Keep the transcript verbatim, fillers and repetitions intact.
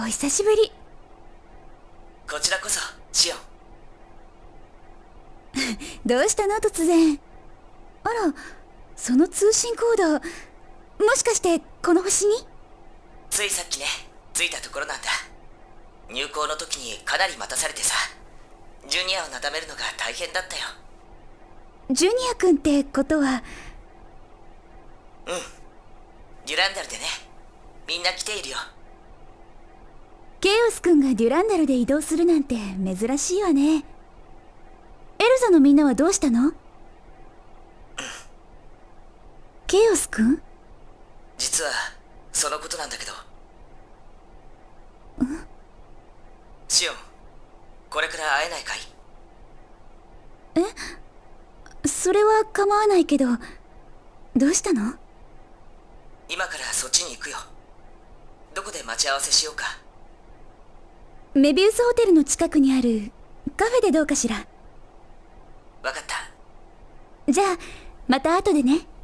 久しぶり。 こちらこそ、シオン。 どうしたの突然。あら、その通信コード、もしかしてこの星に？ ついさっきね、着いたところなんだ。入港の時にかなり待たされてさ、ジュニアをなだめるのが大変だったよ。 ジュニア君ってことは？ うん、デュランダルでね、みんな来ているよ。 ケイオス君がデュランダルで移動するなんて珍しいわね。エルザのみんなはどうしたの？ケイオス君？ 実はそのことなんだけど。 ん？ シオン、これから会えないかい？ え？それは構わないけど、どうしたの？ 今からそっちに行くよ。どこで待ち合わせしようか。 メビウスホテルの近くにあるカフェでどうかしら。 わかった。 じゃあまた後でね。